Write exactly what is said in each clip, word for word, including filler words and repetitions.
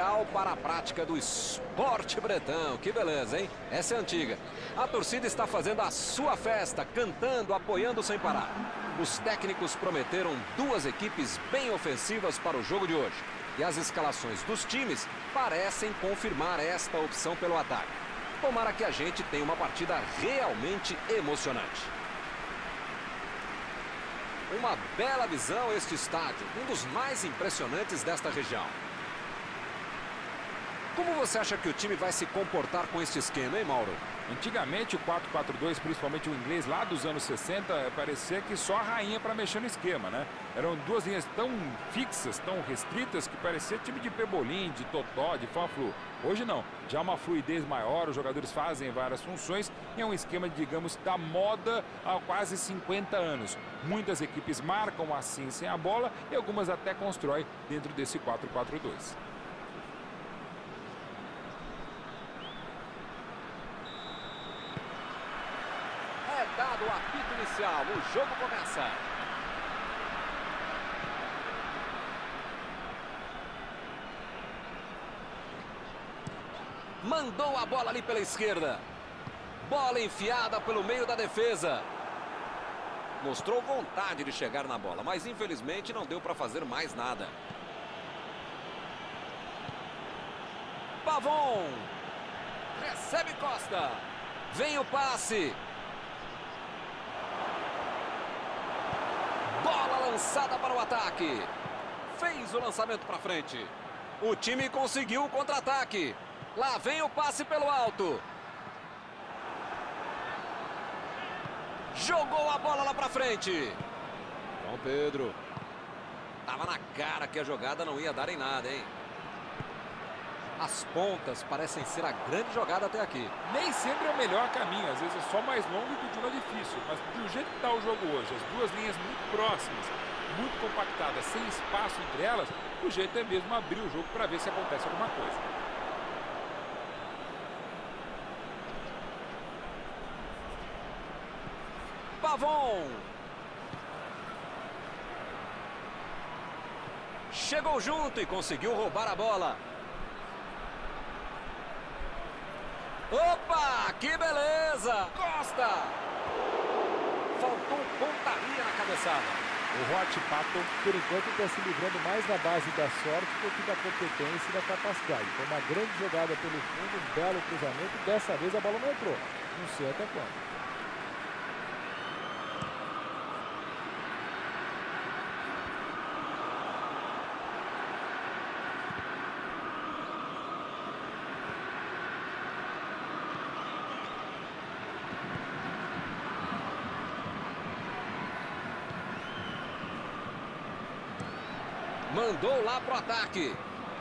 ideal para a prática do esporte bretão. Que beleza, hein? Essa é antiga. A torcida está fazendo a sua festa, cantando, apoiando sem parar. Os técnicos prometeram duas equipes bem ofensivas para o jogo de hoje. E as escalações dos times parecem confirmar esta opção pelo ataque. Tomara que a gente tenha uma partida realmente emocionante. Uma bela visão este estádio, um dos mais impressionantes desta região. Como você acha que o time vai se comportar com este esquema, hein, Mauro? Antigamente o quatro quatro dois, principalmente o inglês lá dos anos sessenta, parecia que só a rainha para mexer no esquema, né? Eram duas linhas tão fixas, tão restritas, que parecia time de pebolim, de totó, de fla-flu. Hoje não, já há uma fluidez maior, os jogadores fazem várias funções e é um esquema, digamos, da moda há quase cinquenta anos. Muitas equipes marcam assim sem a bola e algumas até constroem dentro desse quatro quatro dois. Dado o apito inicial, o jogo começa. Mandou a bola ali pela esquerda. Bola enfiada pelo meio da defesa. Mostrou vontade de chegar na bola, mas infelizmente não deu para fazer mais nada. Pavon. Recebe Costa. Vem o passe. Bola lançada para o ataque. Fez o lançamento para frente. O time conseguiu o contra-ataque. Lá vem o passe pelo alto. Jogou a bola lá para frente. João Pedro. Tava na cara que a jogada não ia dar em nada, hein? As pontas parecem ser a grande jogada até aqui. Nem sempre é o melhor caminho, às vezes é só mais longo e continua difícil. Mas do jeito que está o jogo hoje, as duas linhas muito próximas, muito compactadas, sem espaço entre elas, o jeito é mesmo abrir o jogo para ver se acontece alguma coisa. Pavon. Chegou junto e conseguiu roubar a bola. Opa, que beleza! Costa! Faltou pontaria na cabeçada. O Hot Pato, por enquanto, está se livrando mais da base da sorte do que da competência e da capacidade. Foi uma grande jogada pelo fundo, um belo cruzamento. Dessa vez a bola não entrou. Não sei até quando. Mandou lá pro ataque.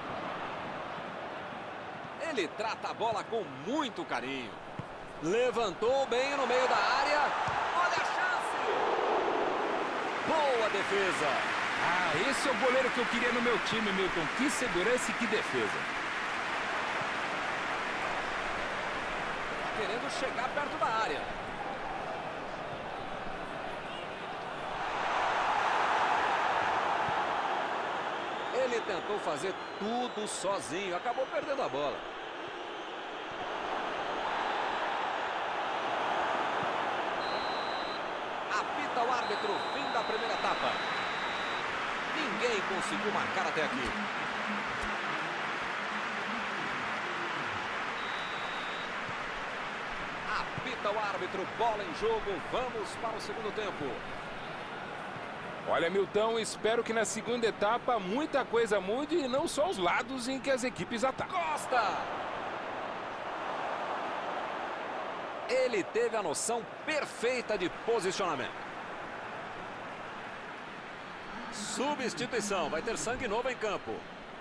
Ele trata a bola com muito carinho. Levantou bem no meio da área. Olha a chance. Boa defesa. Ah, esse é o goleiro que eu queria no meu time, Milton. Que segurança e que defesa. Querendo chegar perto da área. Ele tentou fazer tudo sozinho, acabou perdendo a bola. Apita o árbitro, fim da primeira etapa. Ninguém conseguiu marcar até aqui. Apita o árbitro, bola em jogo, vamos para o segundo tempo. Olha, Milton, espero que na segunda etapa muita coisa mude e não só os lados em que as equipes atacam. Costa! Ele teve a noção perfeita de posicionamento. Substituição, vai ter sangue novo em campo.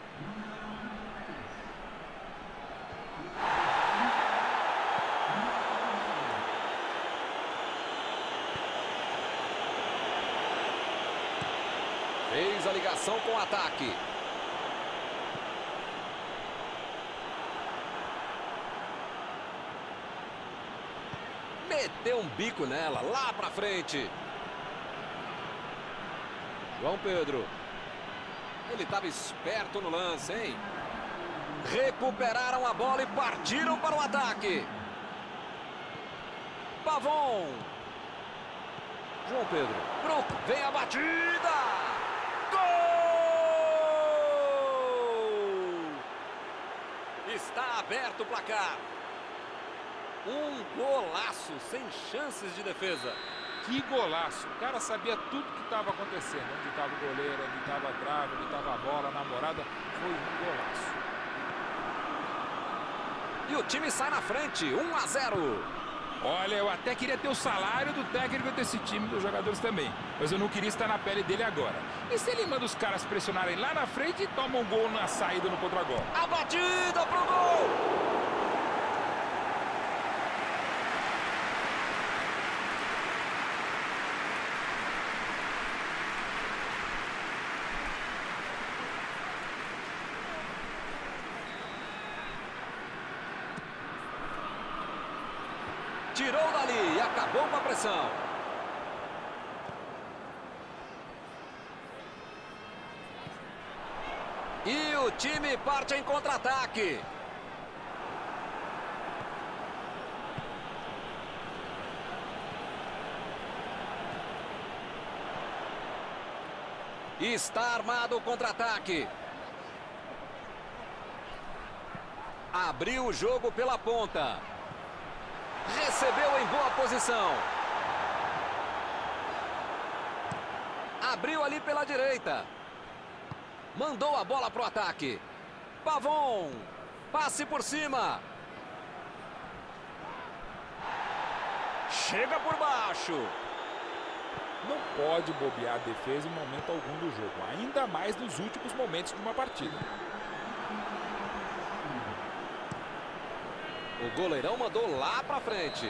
Fez a ligação com o ataque. Meteu um bico nela, lá pra frente. João Pedro. Ele estava esperto no lance, hein? Recuperaram a bola e partiram para o ataque. Pavon. João Pedro. Pronto, vem a batida. Gol! Está aberto o placar. Um golaço sem chances de defesa. Que golaço! O cara sabia tudo que estava acontecendo. Onde estava o goleiro, onde estava a trave, onde estava a bola, a namorada. Foi um golaço. E o time sai na frente, um a zero. Olha, eu até queria ter o salário do técnico desse time, dos jogadores também. Mas eu não queria estar na pele dele agora. E se ele manda os caras pressionarem lá na frente e toma um gol na saída no contra-gol? A batida pro gol! Tirou dali e acabou com a pressão. E o time parte em contra-ataque. Está armado o contra-ataque. Abriu o jogo pela ponta. Recebeu em boa posição. Abriu ali pela direita. Mandou a bola para o ataque. Pavon. Passe por cima. Chega por baixo. Não pode bobear a defesa em momento algum do jogo. Ainda mais nos últimos momentos de uma partida. O goleirão mandou lá pra frente.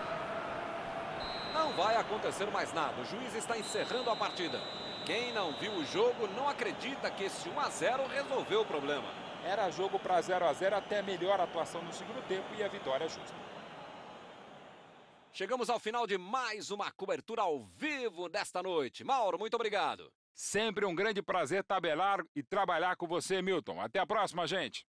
Não vai acontecer mais nada. O juiz está encerrando a partida. Quem não viu o jogo não acredita que esse um a zero resolveu o problema. Era jogo para zero a zero até a melhor atuação no segundo tempo e a vitória justa. Chegamos ao final de mais uma cobertura ao vivo desta noite. Mauro, muito obrigado. Sempre um grande prazer tabelar e trabalhar com você, Milton. Até a próxima, gente.